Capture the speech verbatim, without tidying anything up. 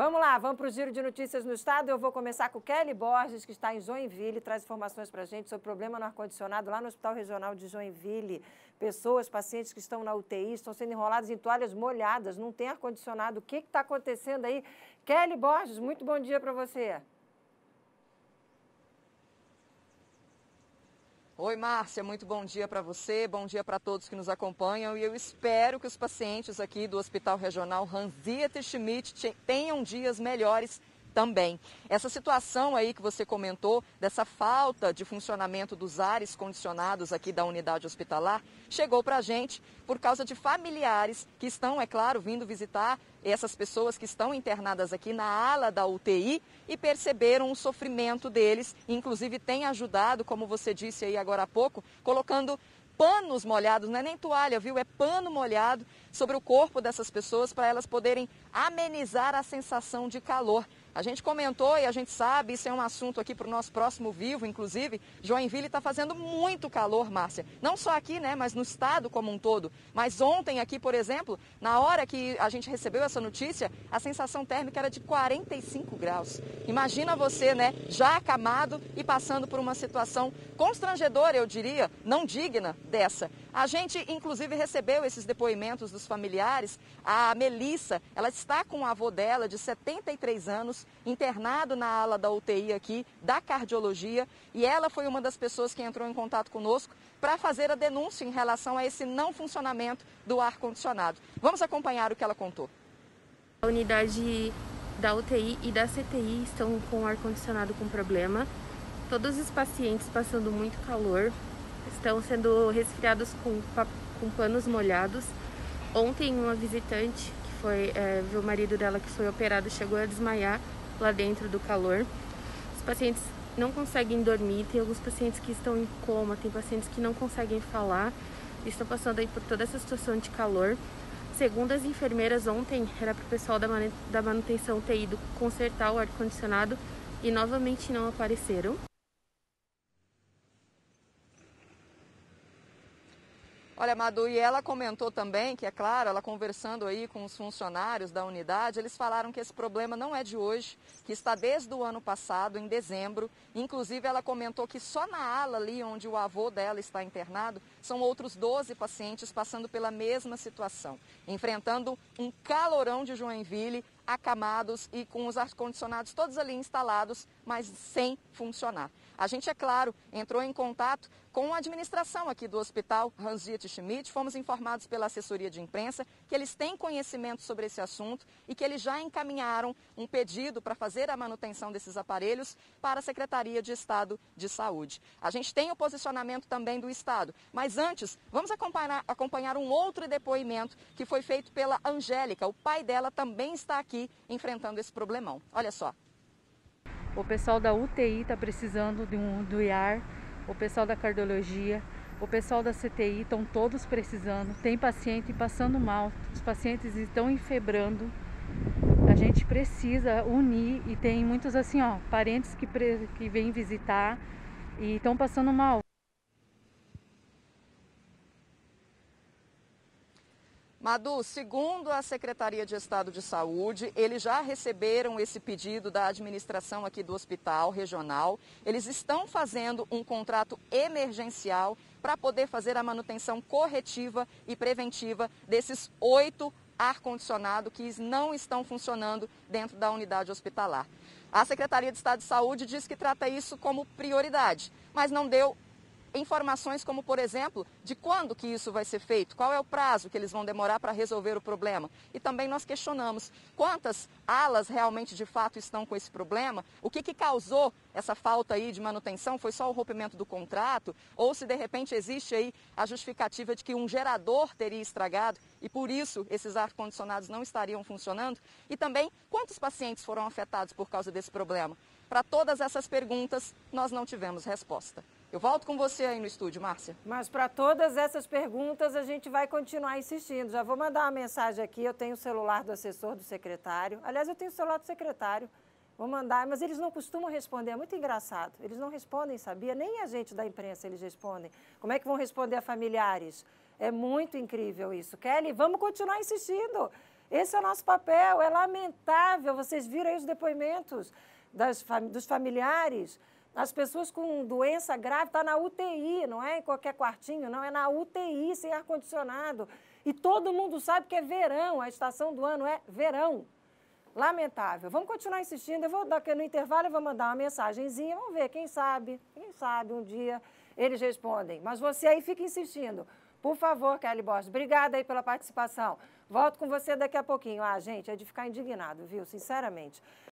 Vamos lá, vamos para o Giro de Notícias no Estado. Eu vou começar com o Kelly Borges, que está em Joinville, traz informações para a gente sobre o problema no ar-condicionado lá no Hospital Regional de Joinville. Pessoas, pacientes que estão na U T I, estão sendo enroladas em toalhas molhadas, não tem ar-condicionado. O que está acontecendo aí? Kelly Borges, muito bom dia para você. Oi, Márcia, muito bom dia para você, bom dia para todos que nos acompanham e eu espero que os pacientes aqui do Hospital Regional Hans-Dieter Schmidt tenham dias melhores também. Essa situação aí que você comentou, dessa falta de funcionamento dos ares condicionados aqui da unidade hospitalar, chegou para a gente por causa de familiares que estão, é claro, vindo visitar essas pessoas que estão internadas aqui na ala da U T I e perceberam o sofrimento deles, inclusive tem ajudado, como você disse aí agora há pouco, colocando panos molhados, não é nem toalha, viu? É pano molhado sobre o corpo dessas pessoas para elas poderem amenizar a sensação de calor. A gente comentou e a gente sabe, isso é um assunto aqui para o nosso próximo Vivo, inclusive, Joinville está fazendo muito calor, Márcia. Não só aqui, né, mas no estado como um todo. Mas ontem aqui, por exemplo, na hora que a gente recebeu essa notícia, a sensação térmica era de quarenta e cinco graus. Imagina você, né, já acamado e passando por uma situação constrangedora, eu diria, não digna dessa. A gente, inclusive, recebeu esses depoimentos dos familiares. A Melissa, ela está com o avô dela, de setenta e três anos, internado na ala da U T I aqui, da cardiologia, e ela foi uma das pessoas que entrou em contato conosco para fazer a denúncia em relação a esse não funcionamento do ar-condicionado. Vamos acompanhar o que ela contou. A unidade da U T I e da C T I estão com o ar-condicionado com problema. Todos os pacientes passando muito calor, estão sendo resfriados com, com panos molhados. Ontem uma visitante, que foi é, viu o marido dela que foi operado, chegou a desmaiar lá dentro do calor. Os pacientes não conseguem dormir, tem alguns pacientes que estão em coma, tem pacientes que não conseguem falar, estão passando aí por toda essa situação de calor. Segundo as enfermeiras, ontem era para o pessoal da manutenção ter ido consertar o ar-condicionado e novamente não apareceram. Olha, Madu, e ela comentou também que, é claro, ela conversando aí com os funcionários da unidade, eles falaram que esse problema não é de hoje, que está desde o ano passado, em dezembro. Inclusive, ela comentou que só na ala ali onde o avô dela está internado, são outros doze pacientes passando pela mesma situação, enfrentando um calorão de Joinville, acamados e com os ar-condicionados todos ali instalados, mas sem funcionar. A gente, é claro, entrou em contato com a administração aqui do Hospital Hans-Dieter Schmidt. Fomos informados pela assessoria de imprensa que eles têm conhecimento sobre esse assunto e que eles já encaminharam um pedido para fazer a manutenção desses aparelhos para a Secretaria de Estado de Saúde. A gente tem o posicionamento também do Estado, mas antes, vamos acompanhar, acompanhar um outro depoimento que foi feito pela Angélica. O pai dela também está aqui enfrentando esse problemão. Olha só. O pessoal da U T I está precisando de um do I A R, o pessoal da cardiologia, o pessoal da C T I estão todos precisando. Tem paciente passando mal, os pacientes estão enfebrando. A gente precisa unir e tem muitos assim, ó, parentes que, que vêm visitar e estão passando mal. Madu, segundo a Secretaria de Estado de Saúde, eles já receberam esse pedido da administração aqui do Hospital Regional. Eles estão fazendo um contrato emergencial para poder fazer a manutenção corretiva e preventiva desses oito ar-condicionados que não estão funcionando dentro da unidade hospitalar. A Secretaria de Estado de Saúde diz que trata isso como prioridade, mas não deu informações como, por exemplo, de quando que isso vai ser feito, qual é o prazo que eles vão demorar para resolver o problema. E também nós questionamos quantas alas realmente de fato estão com esse problema, o que que causou essa falta aí de manutenção, foi só o rompimento do contrato, ou se de repente existe aí a justificativa de que um gerador teria estragado e por isso esses ar-condicionados não estariam funcionando. E também quantos pacientes foram afetados por causa desse problema. Para todas essas perguntas, nós não tivemos resposta. Eu volto com você aí no estúdio, Márcia. Mas para todas essas perguntas a gente vai continuar insistindo. Já vou mandar uma mensagem aqui, eu tenho o celular do assessor do secretário. Aliás, eu tenho o celular do secretário. Vou mandar, mas eles não costumam responder, é muito engraçado. Eles não respondem, sabia? Nem a gente da imprensa eles respondem. Como é que vão responder a familiares? É muito incrível isso. Kelly, vamos continuar insistindo. Esse é o nosso papel, é lamentável. Vocês viram aí os depoimentos das, dos familiares. As pessoas com doença grave estão na U T I, não é em qualquer quartinho, não, é na U T I, sem ar-condicionado. E todo mundo sabe que é verão, a estação do ano é verão. Lamentável. Vamos continuar insistindo. Eu vou dar aqui no intervalo, eu vou mandar uma mensagenzinha, vamos ver, quem sabe, quem sabe um dia eles respondem. Mas você aí fica insistindo. Por favor, Kelly Borges, obrigada aí pela participação. Volto com você daqui a pouquinho. Ah, gente, é de ficar indignado, viu? Sinceramente.